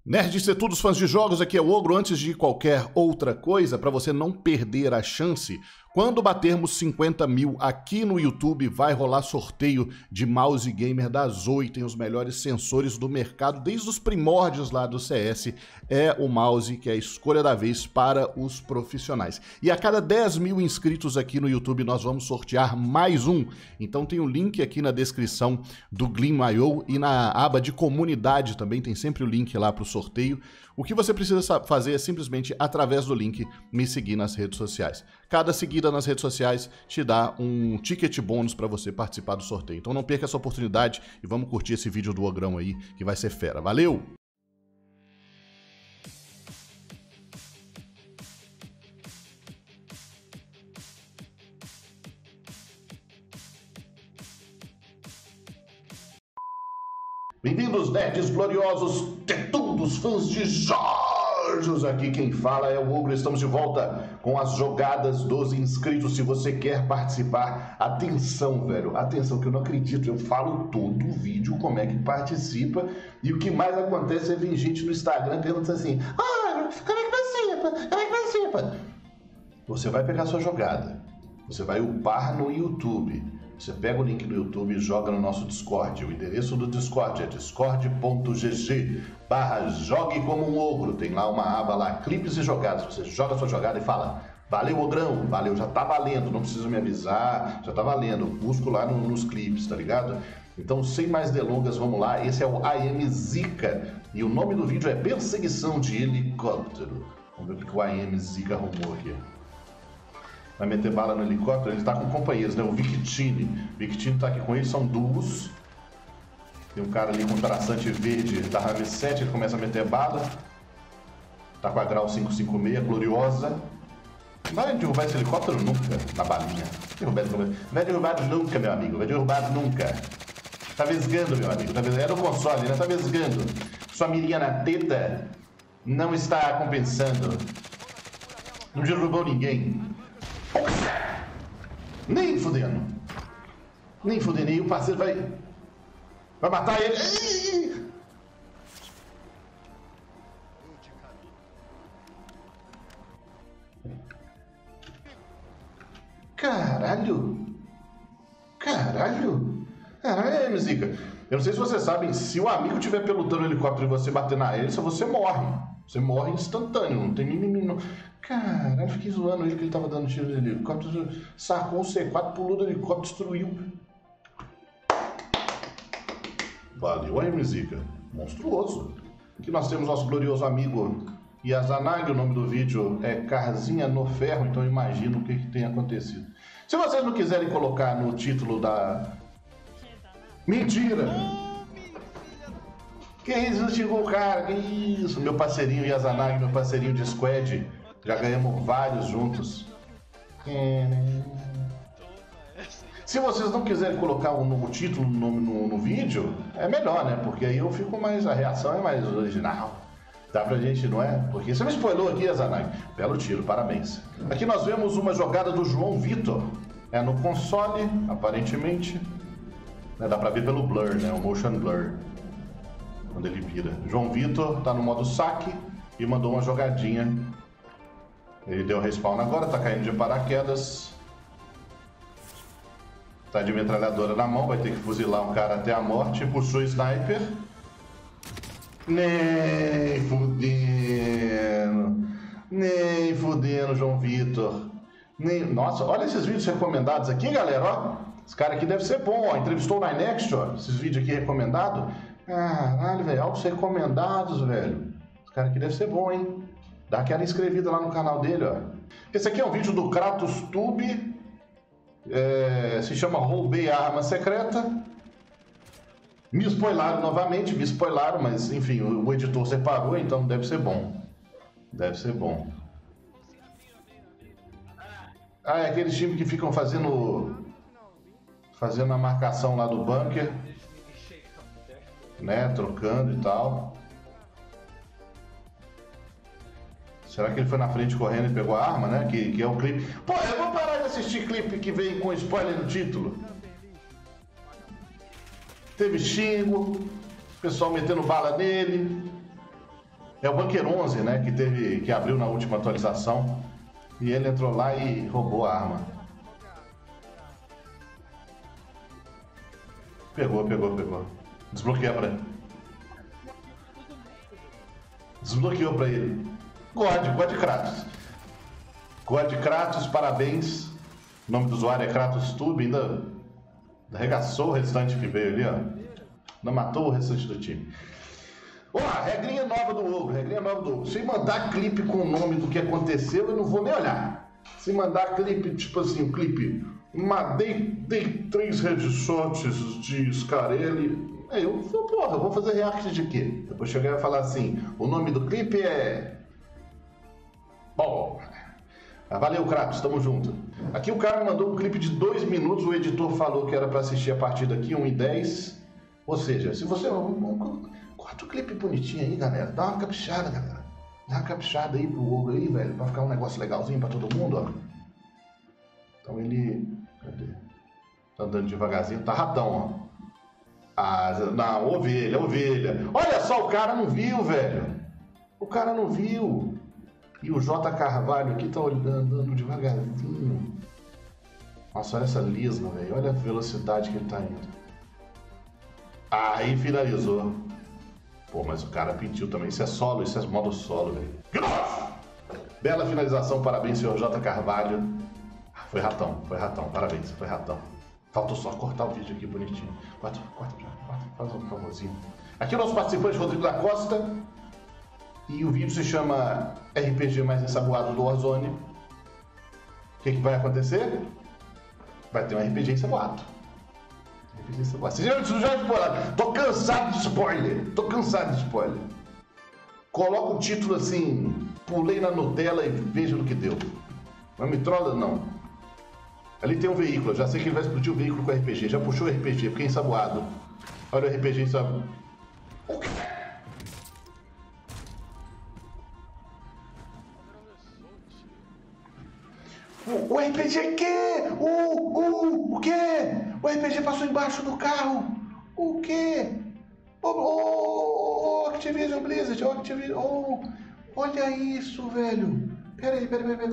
Nerds e todos fãs de jogos, aqui é o Ogro. Antes de qualquer outra coisa, para você não perder a chance, quando batermos 50 mil aqui no YouTube, vai rolar sorteio de mouse gamer da Zoe. Tem os melhores sensores do mercado, desde os primórdios lá do CS. É o mouse que é a escolha da vez para os profissionais. E a cada 10 mil inscritos aqui no YouTube, nós vamos sortear mais um. Então tem o link aqui na descrição do Gleam.io e na aba de comunidade também tem sempre o link lá para o sorteio. O que você precisa fazer é simplesmente, através do link, me seguir nas redes sociais. Cada seguida nas redes sociais te dá um ticket bônus para você participar do sorteio. Então não perca essa oportunidade e vamos curtir esse vídeo do Ogrão aí, que vai ser fera. Valeu! Bem-vindos, nerds gloriosos, tetudos, fãs de jogos! Aqui quem fala é o Ogro. Estamos de volta com as jogadas dos inscritos. Se você quer participar, atenção, velho, atenção, que eu não acredito. Eu falo todo o vídeo como é que participa e o que mais acontece é vir gente no Instagram perguntando assim: como é que participa? Como é que participa? Você vai pegar sua jogada, você vai upar no YouTube. Você pega o link do YouTube e joga no nosso Discord. O endereço do Discord é discord.gg/jogue como um ogro. Tem lá uma aba lá, clipes e jogadas. Você joga a sua jogada e fala: valeu, Ogrão, valeu, já tá valendo, não precisa me avisar, já tá valendo. Busco lá nos clipes, tá ligado? Então, sem mais delongas, vamos lá. Esse é o I Am Zika e o nome do vídeo é Perseguição de Helicóptero. Vamos ver o que o I Am Zika arrumou aqui. Vai meter bala no helicóptero, ele tá com companheiros, né? O Victini. O Victini tá aqui com ele, são duos. Tem um cara ali com traçante verde da RAM 7, ele começa a meter bala. Tá com a grau 556, gloriosa. Vai derrubar esse helicóptero nunca, na balinha. Vai derrubar nunca, meu amigo, vai derrubar nunca. Tá vesgando, meu amigo, era o console, né? Tá vesgando. Sua mirinha na teta não está compensando. Não derrubou ninguém. Nem fudendo. Nem fudendo. E o parceiro vai matar ele. Caralho. Caralho. Caralho, Zica. Eu não sei se vocês sabem, se o amigo estiver pelotando o helicóptero e você bater na hélice, você morre. Você morre instantâneo, não tem mimimi não. Caralho, fiquei zoando ele que ele tava dando tiro no helicóptero, sacou o C4, pulou do helicóptero, destruiu. Valeu aí, Mizica. Monstruoso. Aqui nós temos nosso glorioso amigo Yazanagi, o nome do vídeo é Carzinha no Ferro, então eu imagino o que tem acontecido. Se vocês não quiserem colocar no título da... Mentira! Que isso, xingou o cara, que isso? Meu parceirinho Yazanagi, meu parceirinho de squad, já ganhamos vários juntos. Se vocês não quiserem colocar o título no vídeo, é melhor, né? Porque aí eu fico mais, a reação é mais original. Dá pra gente, não é? Porque você me spoilou aqui, Yazanagi. Belo tiro, parabéns. Aqui nós vemos uma jogada do João Vitor. É no console, aparentemente. Dá pra ver pelo blur, né? O motion blur. Quando ele vira. João Vitor tá no modo saque e mandou uma jogadinha. Ele deu respawn agora, tá caindo de paraquedas. Tá de metralhadora na mão, vai ter que fuzilar um cara até a morte. Puxou o sniper. Nem fudendo. Nem fudendo, João Vitor. Nossa, olha esses vídeos recomendados aqui, galera, ó. Esse cara aqui deve ser bom, ó. Entrevistou o Ninext, ó. Esses vídeos aqui recomendados. Caralho, velho, altos recomendados, velho. Esse cara aqui deve ser bom, hein? Dá aquela inscrevida lá no canal dele, ó. Esse aqui é um vídeo do Kratos Tube. Se chama Roubei a Arma Secreta. Me spoilaram novamente, mas enfim, o editor separou, então deve ser bom. Deve ser bom. É aqueles times que ficam fazendo a marcação lá do bunker, né, trocando e tal. Será que ele foi na frente correndo e pegou a arma, né? Que é o clipe. Pô, eu vou parar de assistir clipe que vem com spoiler no título. Teve xingo, pessoal metendo bala nele. É o Bunker 11, né, que abriu na última atualização. E ele entrou lá e roubou a arma. Pegou. Desbloqueia pra ele. Desbloqueou pra ele. God Kratos. God Kratos, parabéns. O nome do usuário é KratosTube, ainda arregaçou o restante que veio ali, ó. Ainda matou o restante do time. Ó, regrinha nova do Ogro, Se mandar clipe com o nome do que aconteceu, eu não vou nem olhar. Se mandar clipe, tipo assim, um clipe, dei 3 headshots de Scarelli, eu vou fazer react de quê? Depois chegar e falar assim, o nome do clipe é... Bom, valeu, Kratos, tamo junto. Aqui o cara mandou um clipe de 2 minutos, o editor falou que era pra assistir a partir daqui, 1:10. Ou seja, se você... Corta o clipe bonitinho aí, galera. Dá uma caprichada, galera. Dá uma caprichada aí pro Ogro aí, velho. Pra ficar um negócio legalzinho pra todo mundo, ó. Então ele... Cadê? Tá andando devagarzinho. Tá ratão, ó. Não, ovelha. Olha só, o cara não viu, velho. O cara não viu. E o J. Carvalho aqui tá andando devagarzinho. Nossa, olha essa lisma, velho. Olha a velocidade que ele tá indo. Aí finalizou. Pô, mas o cara pediu também. Isso é solo, isso é modo solo, velho. Bela finalização, parabéns, senhor J. Carvalho. Foi ratão, parabéns, foi ratão. Faltou só cortar o vídeo aqui bonitinho. Corta, faz um favorzinho. Aqui o nosso participante, Rodrigo da Costa. E o vídeo se chama RPG mais ensaboado do Warzone. O que vai acontecer? Vai ter um RPG ensaboado. Você já spoiler. Tô cansado de spoiler. Coloca o título assim, pulei na Nutella e veja no que deu. Não me trola, não. Ali tem um veículo, já sei que ele vai explodir o veículo com RPG. Já puxou o RPG, porque é ensaboado. Olha o RPG ensaboado. O quê? O RPG quê? O quê? O RPG passou embaixo do carro. O quê? Activision Blizzard, olha isso, velho. Peraí.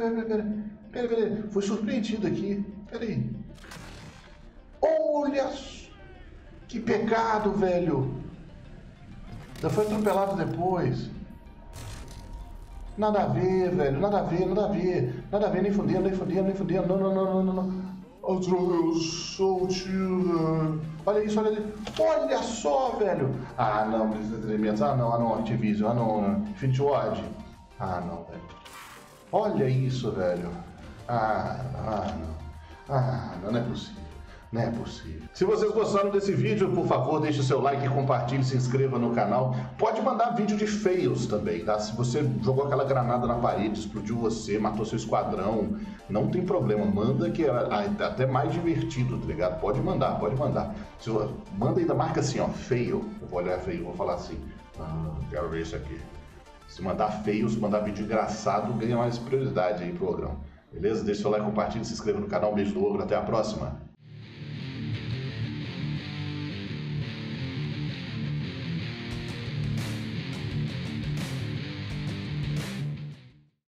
Fui surpreendido aqui. Peraí. Olha, que pecado, velho. Já foi atropelado depois. Nada a ver, velho, nada a ver, nem fudendo, não. Olha isso, olha só, velho. Ah, não, Blizzard, não, Activision, não, Infinity Ward. Ah, não, velho. Olha isso, velho. Não é possível. Não é possível. Se vocês gostaram desse vídeo, por favor, deixe o seu like, compartilhe, se inscreva no canal. Pode mandar vídeo de fails também, tá? Se você jogou aquela granada na parede, explodiu você, matou seu esquadrão, não tem problema. Manda que é até mais divertido, tá ligado? Pode mandar. Manda ainda, marca assim, ó, fail. Eu vou olhar fail, vou falar assim, quero ver isso aqui. Se mandar fails, mandar vídeo engraçado, ganha mais prioridade aí pro Ogrão. Beleza? Deixe seu like, compartilhe, se inscreva no canal. Um beijo do Ogro, até a próxima.